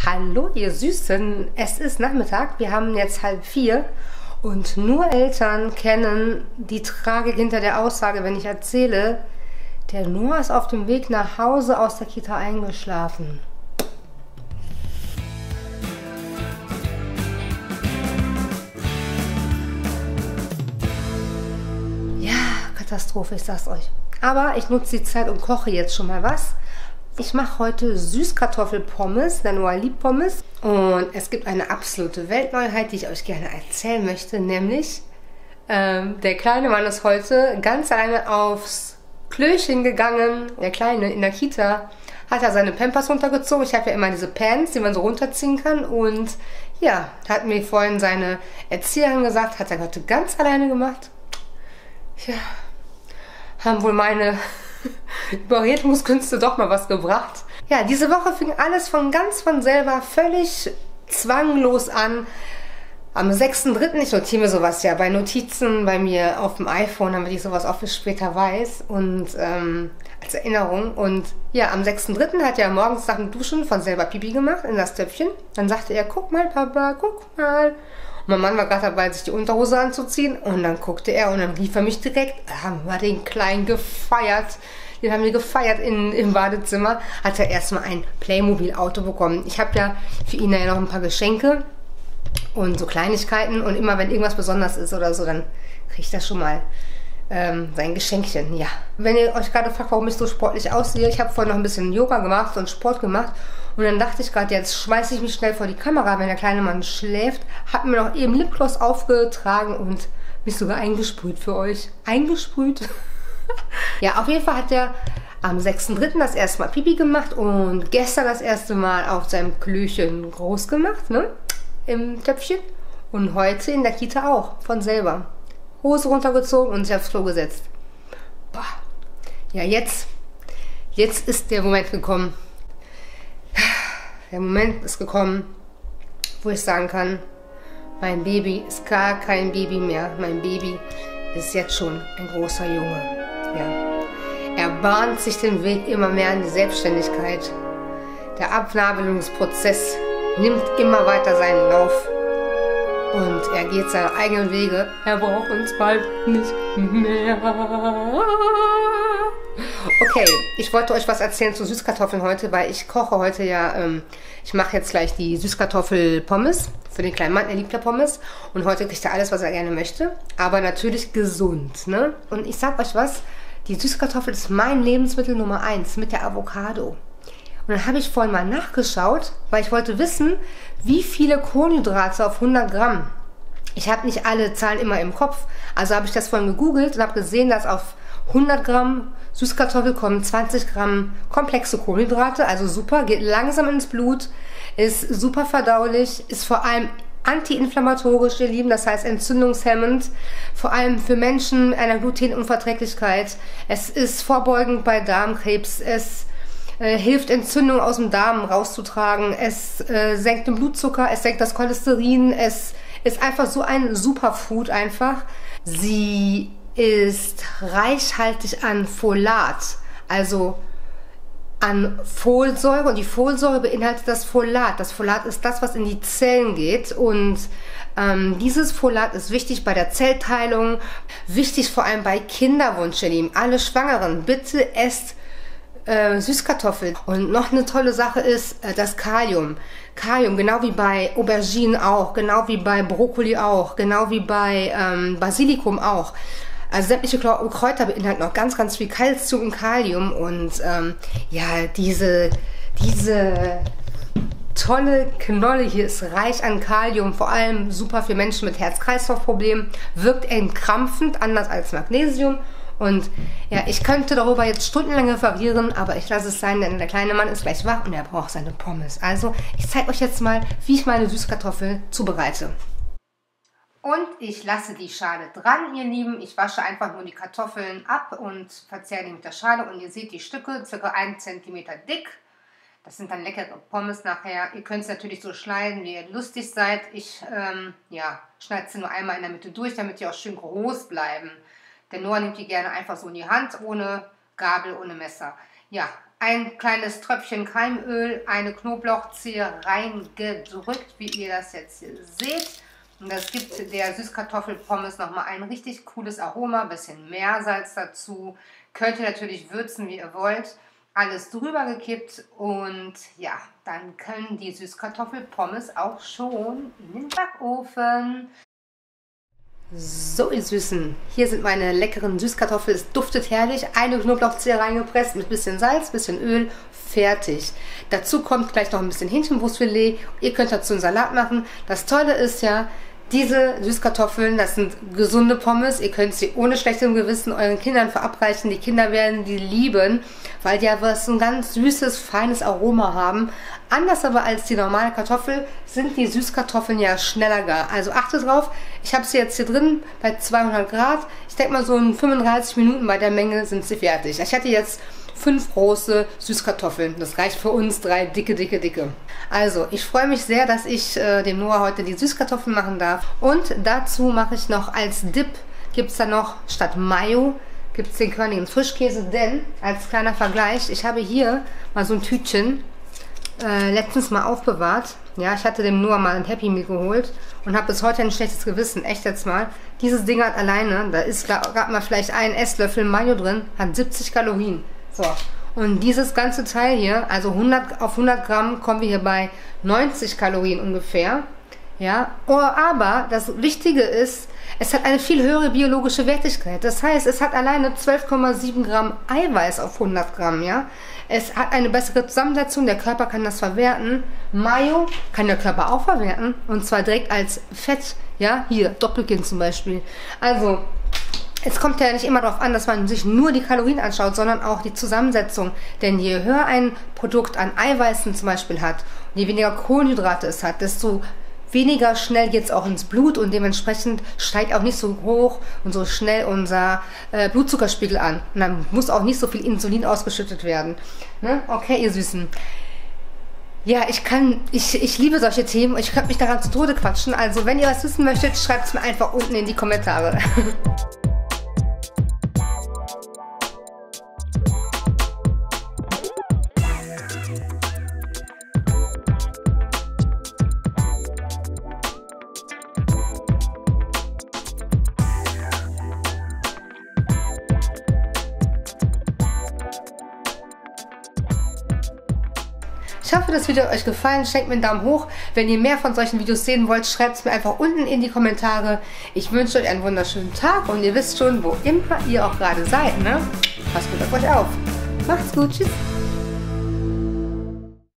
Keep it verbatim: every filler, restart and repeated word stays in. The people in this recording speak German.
Hallo ihr Süßen, es ist Nachmittag, wir haben jetzt halb vier und nur Eltern kennen die Tragik hinter der Aussage, wenn ich erzähle, der Noah ist auf dem Weg nach Hause aus der Kita eingeschlafen. Ja, Katastrophe, ich sag's euch. Aber ich nutze die Zeit und koche jetzt schon mal was. Ich mache heute Süßkartoffelpommes, der Noah liebt Pommes. Und es gibt eine absolute Weltneuheit, die ich euch gerne erzählen möchte, nämlich ähm, der kleine Mann ist heute ganz alleine aufs Klöchen gegangen. Der Kleine in der Kita hat er seine Pampers runtergezogen. Ich habe ja immer diese Pants, die man so runterziehen kann. Und ja, hat mir vorhin seine Erzieherin gesagt, hat er heute ganz alleine gemacht. Ja, haben wohl meine Überredungskünste doch mal was gebracht. Ja, diese Woche fing alles von ganz von selber völlig zwanglos an. Am sechsten dritten ich notiere mir sowas ja bei Notizen bei mir auf dem iPhone, damit ich sowas auch für später weiß und ähm, als Erinnerung. Und ja, am sechsten dritten hat er morgens nach dem Duschen von selber Pipi gemacht in das Töpfchen. Dann sagte er, guck mal Papa, guck mal. Und mein Mann war gerade dabei, sich die Unterhose anzuziehen. Und dann guckte er und dann rief er mich direkt. Da haben wir den Kleinen gefeiert. Den haben wir gefeiert in, im Badezimmer. Hat er erstmal ein Playmobil-Auto bekommen. Ich habe ja für ihn ja noch ein paar Geschenke und so Kleinigkeiten. Und immer wenn irgendwas besonders ist oder so, dann kriegt er schon mal ähm, sein Geschenkchen. Ja. Wenn ihr euch gerade fragt, warum ich so sportlich aussehe, ich habe vorhin noch ein bisschen Yoga gemacht und Sport gemacht. Und dann dachte ich gerade, jetzt schmeiße ich mich schnell vor die Kamera, wenn der kleine Mann schläft. Hab mir noch eben Lipgloss aufgetragen und mich sogar eingesprüht für euch. Eingesprüht. Ja, auf jeden Fall hat er am sechsten dritten das erste Mal Pipi gemacht und gestern das erste Mal auf seinem Klöchen groß gemacht, ne? Im Töpfchen. Und heute in der Kita auch, von selber. Hose runtergezogen und sich aufs Klo gesetzt. Boah. Ja, jetzt, jetzt ist der Moment gekommen. Der Moment ist gekommen, wo ich sagen kann, mein Baby ist gar kein Baby mehr. Mein Baby ist jetzt schon ein großer Junge. Ja. Er bahnt sich den Weg immer mehr in die Selbstständigkeit. Der Abnabelungsprozess nimmt immer weiter seinen Lauf. Und er geht seine eigenen Wege. Er braucht uns bald nicht mehr. Okay, ich wollte euch was erzählen zu Süßkartoffeln heute, weil ich koche heute ja, ähm, ich mache jetzt gleich die Süßkartoffelpommes für den kleinen Mann, er liebt ja Pommes. Und heute kriegt er alles, was er gerne möchte, aber natürlich gesund, ne? Und ich sag euch was, die Süßkartoffel ist mein Lebensmittel Nummer eins mit der Avocado. Und dann habe ich vorhin mal nachgeschaut, weil ich wollte wissen, wie viele Kohlenhydrate auf hundert Gramm. Ich habe nicht alle Zahlen immer im Kopf, also habe ich das vorhin gegoogelt und habe gesehen, dass auf hundert Gramm Süßkartoffel kommen zwanzig Gramm komplexe Kohlenhydrate, also super, geht langsam ins Blut, ist super verdaulich, ist vor allem antiinflammatorisch, ihr Lieben, das heißt entzündungshemmend, vor allem für Menschen mit einer Glutenunverträglichkeit. Es ist vorbeugend bei Darmkrebs, es äh, hilft Entzündung aus dem Darm rauszutragen, es äh, senkt den Blutzucker, es senkt das Cholesterin, es ist einfach so ein Superfood einfach. Sie ist reichhaltig an Folat, also an Folsäure, und die Folsäure beinhaltet das Folat. Das Folat ist das, was in die Zellen geht, und ähm, dieses Folat ist wichtig bei der Zellteilung, wichtig vor allem bei Kinderwunsch, ihr Lieben. Alle Schwangeren, bitte esst äh, Süßkartoffeln. Und noch eine tolle Sache ist äh, das Kalium. Kalium, genau wie bei Auberginen auch, genau wie bei Brokkoli auch, genau wie bei ähm, Basilikum auch. Also sämtliche Kräuter beinhalten auch ganz, ganz viel Calcium und Kalium. Und ähm, ja, diese, diese tolle Knolle hier ist reich an Kalium, vor allem super für Menschen mit Herz-Kreislauf-Problemen, wirkt entkrampfend, anders als Magnesium. Und ja, ich könnte darüber jetzt stundenlang referieren, aber ich lasse es sein, denn der kleine Mann ist gleich wach und er braucht seine Pommes. Also ich zeige euch jetzt mal, wie ich meine Süßkartoffel zubereite. Und ich lasse die Schale dran, ihr Lieben. Ich wasche einfach nur die Kartoffeln ab und verzehre die mit der Schale. Und ihr seht die Stücke, circa einen Zentimeter dick. Das sind dann leckere Pommes nachher. Ihr könnt es natürlich so schneiden, wie ihr lustig seid. Ich ähm, ja, schneide sie nur einmal in der Mitte durch, damit die auch schön groß bleiben. Der Noah nimmt die gerne einfach so in die Hand, ohne Gabel, ohne Messer. Ja, ein kleines Tröpfchen Keimöl, eine Knoblauchzehe reingedrückt, wie ihr das jetzt hier seht. Und das gibt der Süßkartoffelpommes nochmal ein richtig cooles Aroma, ein bisschen Meersalz dazu. Könnt ihr natürlich würzen, wie ihr wollt. Alles drüber gekippt und ja, dann können die Süßkartoffelpommes auch schon in den Backofen. So, ihr Süßen, hier sind meine leckeren Süßkartoffeln. Es duftet herrlich. Eine Knoblauchzehe reingepresst mit bisschen Salz, bisschen Öl, fertig. Dazu kommt gleich noch ein bisschen Hähnchenbrustfilet. Ihr könnt dazu einen Salat machen. Das Tolle ist ja, diese Süßkartoffeln, das sind gesunde Pommes. Ihr könnt sie ohne schlechtem Gewissen euren Kindern verabreichen. Die Kinder werden die lieben, weil die ja was ein ganz süßes, feines Aroma haben. Anders aber als die normale Kartoffel sind die Süßkartoffeln ja schneller gar. Also achtet drauf, ich habe sie jetzt hier drin bei zweihundert Grad. Ich denke mal so in fünfunddreißig Minuten bei der Menge sind sie fertig. Ich hatte jetzt fünf große Süßkartoffeln. Das reicht für uns drei dicke, dicke, dicke. Also, ich freue mich sehr, dass ich äh, dem Noah heute die Süßkartoffeln machen darf. Und dazu mache ich noch als Dip, gibt es da noch statt Mayo, gibt es den körnigen Frischkäse. Denn, als kleiner Vergleich, ich habe hier mal so ein Tütchen äh, letztens mal aufbewahrt. Ja, ich hatte dem Noah mal ein Happy Meal geholt und habe bis heute ein schlechtes Gewissen. Echt jetzt mal. Dieses Ding hat alleine, da ist gerade mal vielleicht ein Esslöffel Mayo drin, hat siebzig Kalorien. So, und dieses ganze Teil hier, also hundert, auf hundert Gramm kommen wir hier bei neunzig Kalorien ungefähr. Ja, oh, aber das Wichtige ist, es hat eine viel höhere biologische Wertigkeit. Das heißt, es hat alleine zwölf Komma sieben Gramm Eiweiß auf hundert Gramm. Ja? Es hat eine bessere Zusammensetzung, der Körper kann das verwerten. Mayo kann der Körper auch verwerten, und zwar direkt als Fett. Ja, hier, Doppelkinn zum Beispiel. Also, es kommt ja nicht immer darauf an, dass man sich nur die Kalorien anschaut, sondern auch die Zusammensetzung. Denn je höher ein Produkt an Eiweißen zum Beispiel hat, und je weniger Kohlenhydrate es hat, desto weniger schnell geht es auch ins Blut und dementsprechend steigt auch nicht so hoch und so schnell unser äh, Blutzuckerspiegel an. Und dann muss auch nicht so viel Insulin ausgeschüttet werden. Ne? Okay, ihr Süßen. Ja, ich kann, ich, ich liebe solche Themen. Ich könnte mich daran zu Tode quatschen. Also, wenn ihr was wissen möchtet, schreibt es mir einfach unten in die Kommentare. Ich hoffe, das Video hat euch gefallen. Schenkt mir einen Daumen hoch. Wenn ihr mehr von solchen Videos sehen wollt, schreibt es mir einfach unten in die Kommentare. Ich wünsche euch einen wunderschönen Tag und ihr wisst schon, wo immer ihr auch gerade seid. Ne? Passt gut auf euch auf. Macht's gut. Tschüss.